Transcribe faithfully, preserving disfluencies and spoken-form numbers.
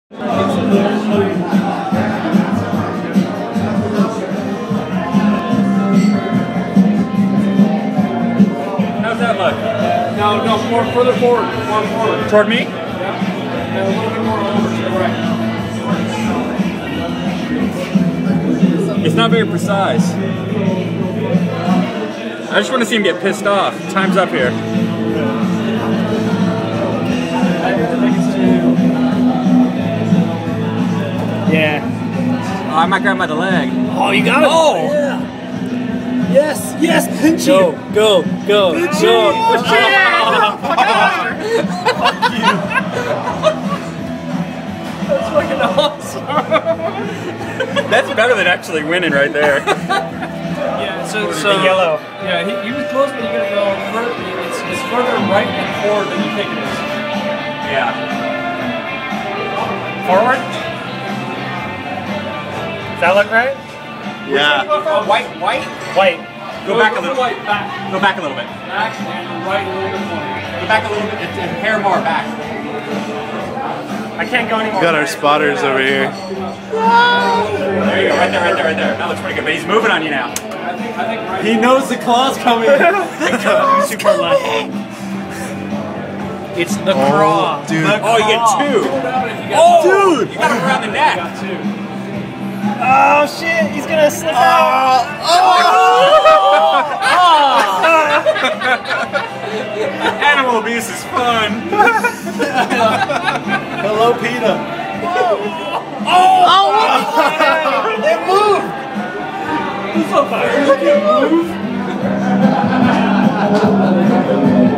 How's that look? No, no, more further forward. More forward. Toward me? Yeah. And a little bit more over to the right. It's not very precise. I just want to see him get pissed off. Time's up here. Yeah. Oh, I might grab him by the leg. Oh, you got it. Oh! Yeah. Yes, yes, pinch Go, go, go, Good go. job. Good job. Fuck you. That's fucking awesome. That's better than actually winning right there. Yeah, so, so The yellow. Yeah, he, he was close, but you gotta go further. It's, it's further right and forward than you think it is. Yeah. Forward? Does that look right? Yeah. Oh, white, white? White. Go back a little. White, back. Go back a little bit. Back and right a little bit more. Go back a little bit. And, and hair more back. I can't go anymore. We got our spotters over here. There you go. Right there, right there, right there. That looks pretty good. But he's moving on you now. I think, I think right. He knows the claw's coming. Super left. It's the Craw. dude. Oh, you get two. Oh, Dude! You got him around the neck. got two. Oh shit, he's gonna slip out. Animal abuse is fun. Hello, PETA. Oh! It moved. Who's on fire? You can't move.